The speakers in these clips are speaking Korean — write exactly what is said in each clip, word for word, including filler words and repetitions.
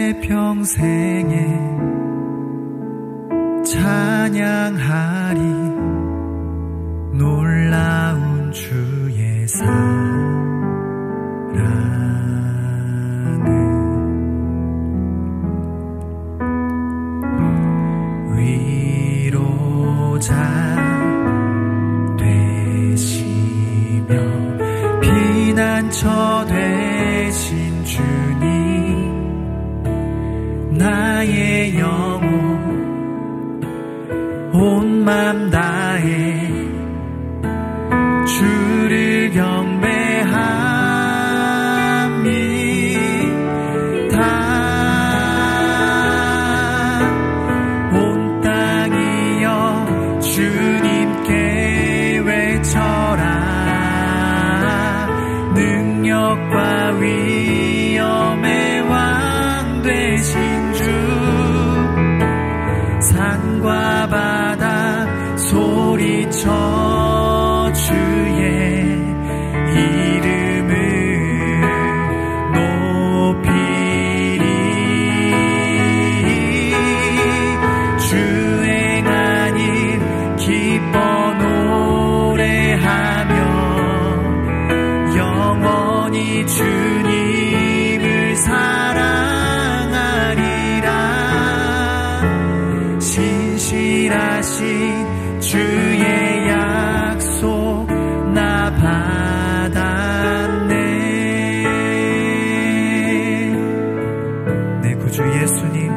내 평생에 찬양하리 놀라운 주의 사랑을. 위로자 되시며 피난처 되신 주님, 나의 영혼 온 맘 다해 주를 경배합니다. 온 땅이여 주님께 외쳐라. 능력과 위엄의 왕 되신 주, 산과 바다 소리쳐 주의 이름을 높이리. 주행한 일 기뻐 노래하며 영원히 주님을 사랑하리라. 신실하신 주의 약속 나 받았네. 내 구주 예수님,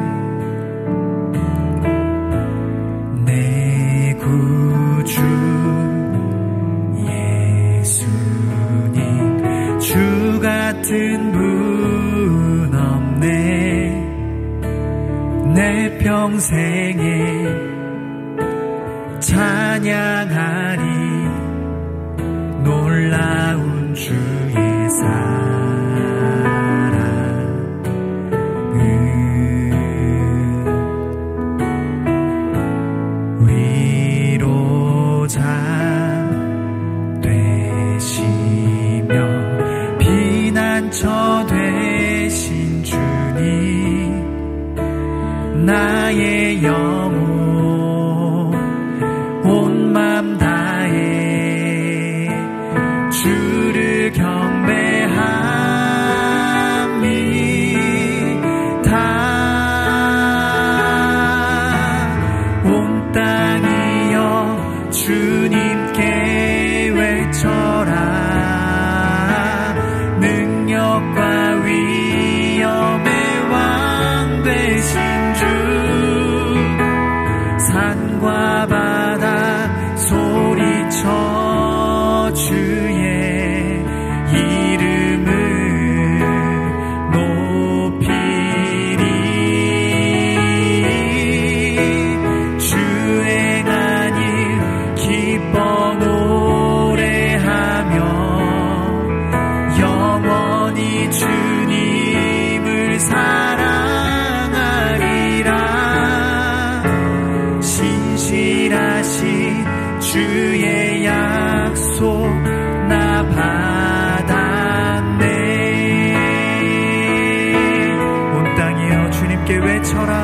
내 구주 예수님, 주 같은 분 없네. 내 평생에 찬양하리 놀라운 주의 사랑을. 위로자 되시며 피난처 되신 주님, 나의 영혼 온 맘 다해 주를 경배합니다. 온 땅이여 주님께 외쳐라. 능력과 위엄의 왕 되신 주, 산과 바다 소리쳐 주의 이름을 높이리. 주행한 일 기뻐 노래하며 영원히 주님을 사랑하리라. 신실하신 주의 약속 나 받았네. 온 땅이여 주님께 외쳐라.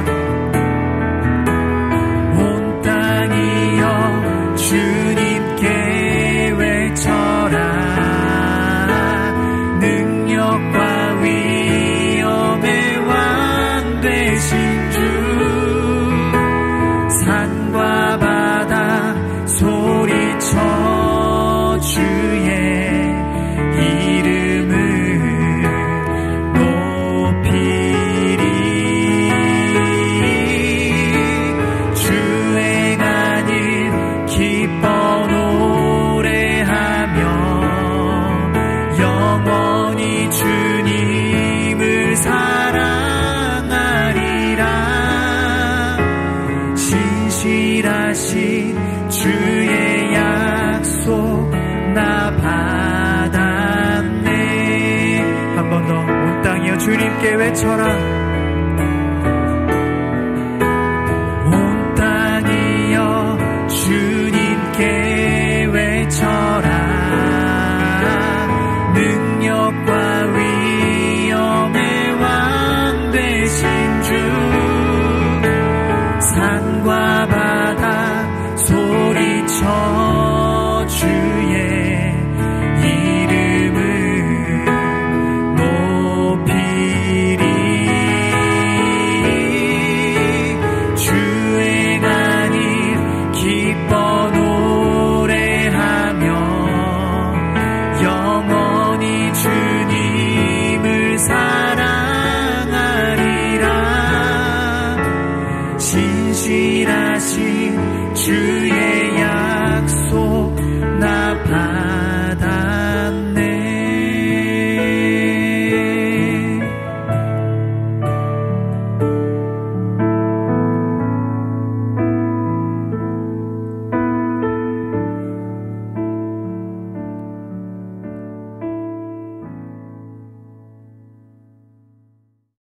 온 땅이여 주님께 외쳐라. 능력과 위엄의 왕 되신 주, 산과 바다 소리쳐 주의 이름을 높이리. 주행한 일 기뻐 노래하며 영원히 주님을 사랑하리라. 신실하신 주의 약속 나 받았네. 한 번 더. 온 땅이여 주님께 외쳐라. 온 땅이여 주님께 외쳐라. 능력과 위엄의 왕 되신 주님